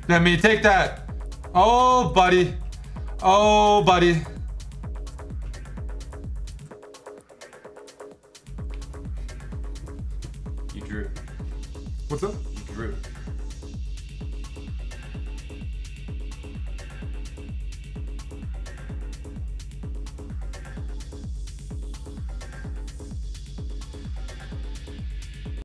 Let me take that. Oh, buddy. Oh, buddy. You drew. What's up? You drew.